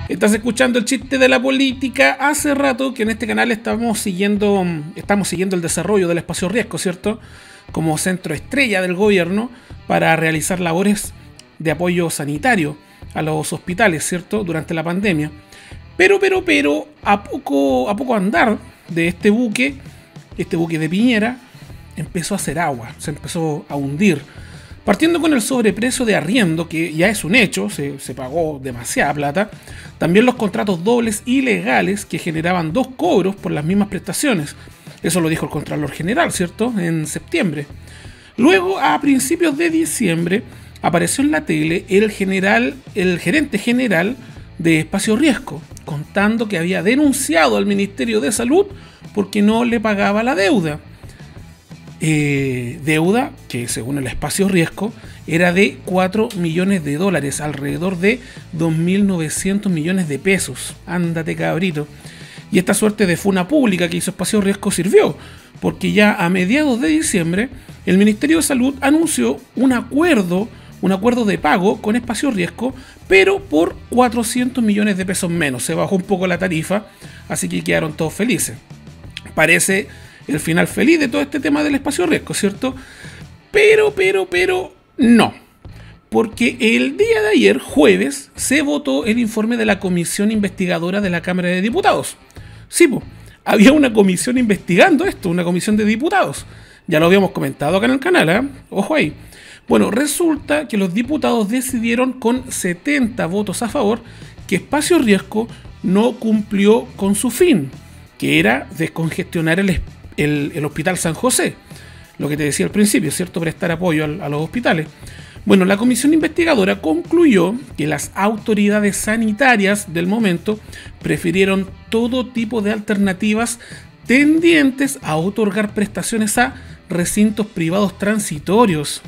Estás escuchando el chiste de la política. Hace rato que en este canal estamos siguiendo el desarrollo del espacio riesgo, ¿cierto? Como centro estrella del gobierno para realizar labores de apoyo sanitario a los hospitales, ¿cierto? Durante la pandemia. Pero, a poco andar de este buque de Piñera, empezó a hacer agua, se empezó a hundir. Partiendo con el sobreprecio de arriendo, que ya es un hecho, se pagó demasiada plata. También los contratos dobles ilegales que generaban dos cobros por las mismas prestaciones. Eso lo dijo el Contralor General, ¿cierto? En septiembre. Luego, a principios de diciembre, apareció en la tele el gerente general de Espacio Riesgo, contando que había denunciado al Ministerio de Salud porque no le pagaba la deuda. Deuda que según el Espacio Riesgo era de 4 millones de dólares, alrededor de 2.900 millones de pesos. Ándate, cabrito. Y esta suerte de funa pública que hizo Espacio Riesgo sirvió, porque ya a mediados de diciembre el Ministerio de Salud anunció un acuerdo de pago con Espacio Riesgo, pero por 400 millones de pesos menos. Se bajó un poco la tarifa, así que quedaron todos felices. Parece el final feliz de todo este tema del espacio riesgo, ¿cierto? Pero no. Porque el día de ayer, jueves, se votó el informe de la comisión investigadora de la Cámara de Diputados. Sí, había una comisión investigando esto, una comisión de diputados. Ya lo habíamos comentado acá en el canal, ¿eh? Ojo ahí. Bueno, resulta que los diputados decidieron con 70 votos a favor que Espacio Riesgo no cumplió con su fin, que era descongestionar el Hospital San José, lo que te decía al principio, ¿cierto? Prestar apoyo a los hospitales. Bueno, la comisión investigadora concluyó que las autoridades sanitarias del momento prefirieron todo tipo de alternativas tendientes a otorgar prestaciones a recintos privados transitorios,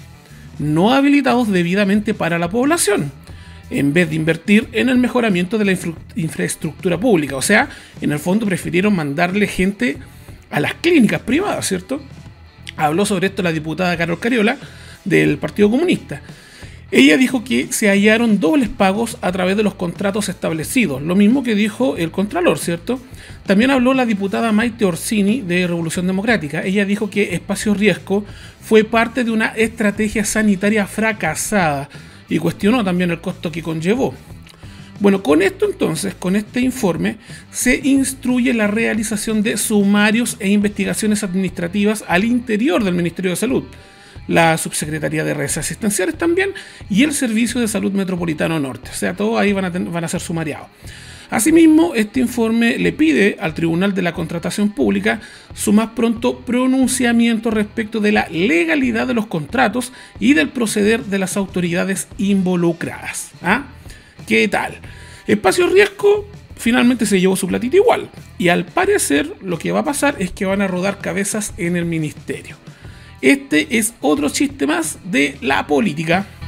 no habilitados debidamente para la población, en vez de invertir en el mejoramiento de la infraestructura pública. O sea, en el fondo prefirieron mandarle gente a las clínicas privadas, ¿cierto? Habló sobre esto la diputada Carol Cariola del Partido Comunista. Ella dijo que se hallaron dobles pagos a través de los contratos establecidos, lo mismo que dijo el Contralor, ¿cierto? También habló la diputada Maite Orsini de Revolución Democrática. Ella dijo que Espacio Riesgo fue parte de una estrategia sanitaria fracasada y cuestionó también el costo que conllevó. Bueno, con esto entonces, con este informe, se instruye la realización de sumarios e investigaciones administrativas al interior del Ministerio de Salud, la Subsecretaría de Redes Asistenciales también y el Servicio de Salud Metropolitano Norte. O sea, todos ahí van a ser sumariados. Asimismo, este informe le pide al Tribunal de la Contratación Pública su más pronto pronunciamiento respecto de la legalidad de los contratos y del proceder de las autoridades involucradas. ¿Ah? ¿Qué tal? Espacio Riesgo finalmente se llevó su platito igual. Y al parecer lo que va a pasar es que van a rodar cabezas en el ministerio. Este es otro chiste más de la política.